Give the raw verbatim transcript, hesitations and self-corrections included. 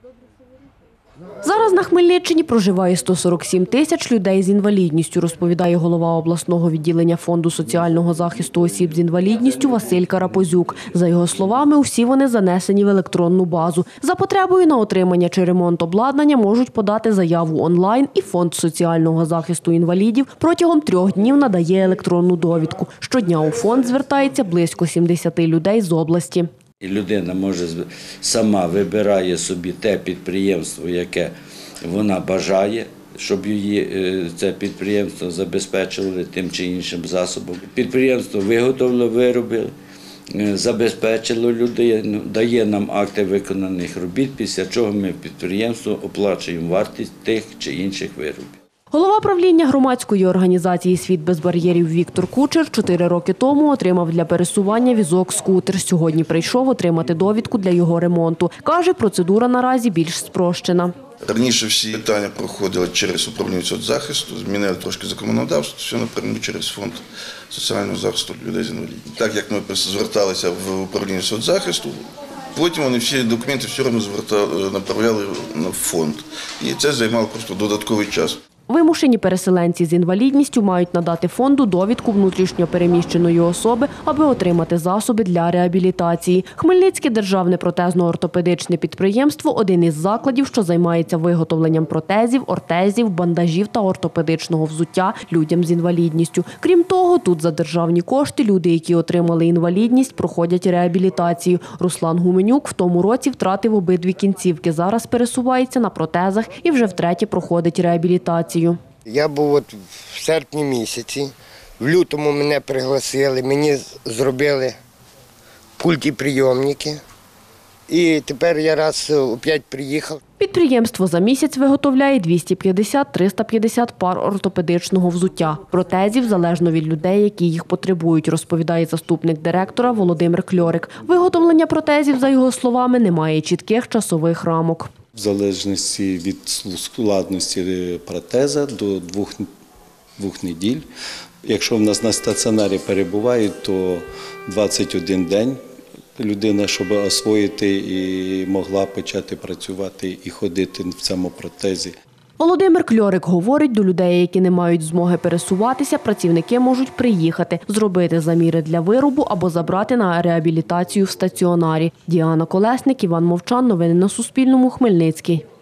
Зараз на Хмельниччині проживає сто сорок сім тисяч людей з інвалідністю, розповідає голова обласного відділення Фонду соціального захисту осіб з інвалідністю Василь Карапозюк. За його словами, усі вони занесені в електронну базу. За потребою на отримання чи ремонт обладнання можуть подати заяву онлайн, і Фонд соціального захисту інвалідів протягом трьох днів надає електронну довідку. Щодня у фонд звертається близько сімдесяти людей з області. І людина може сама вибирає собі те підприємство, яке вона бажає, щоб її це підприємство забезпечувало тим чи іншим засобом. Підприємство виготовило вироби, забезпечило людину, дає нам акти виконаних робіт, після чого ми підприємству оплачуємо вартість тих чи інших виробів. Голова правління громадської організації «Світ без бар'єрів» Віктор Кучер чотири роки тому отримав для пересування візок-скутер. Сьогодні прийшов отримати довідку для його ремонту. Каже, процедура наразі більш спрощена. Раніше всі питання проходили через управління соцзахисту, змінили трошки законодавство, все напряму через Фонд соціального захисту людей з інвалідністю. Так як ми зверталися в управління соцзахисту, потім вони всі документи все одно направляли на фонд. І це займало просто додатковий час. Вимушені переселенці з інвалідністю мають надати фонду довідку внутрішньо переміщеної особи, аби отримати засоби для реабілітації. Хмельницьке державне протезно-ортопедичне підприємство – один із закладів, що займається виготовленням протезів, ортезів, бандажів та ортопедичного взуття людям з інвалідністю. Крім того, тут за державні кошти люди, які отримали інвалідність, проходять реабілітацію. Руслан Гуменюк в тому році втратив обидві кінцівки, зараз пересувається на протезах і вже втретє проходить реабілітацію. Я був от в серпні місяці, в лютому мене пригласили, мені зробили культіприйомники, і тепер я раз опять приїхав. Підприємство за місяць виготовляє двісті п'ятдесят - триста п'ятдесят пар ортопедичного взуття. Протезів залежно від людей, які їх потребують, розповідає заступник директора Володимир Кльорик. Виготовлення протезів, за його словами, не має чітких часових рамок. В залежності від складності протеза до двох, двох неділь. Якщо в нас на стаціонарі перебувають, то двадцять один день людина, щоб освоїти і могла почати працювати і ходити в цьому протезі. Володимир Кльорик говорить, до людей, які не мають змоги пересуватися, працівники можуть приїхати, зробити заміри для виробу або забрати на реабілітацію в стаціонарі. Діана Колесник, Іван Мовчан. Новини на Суспільному. Хмельницький.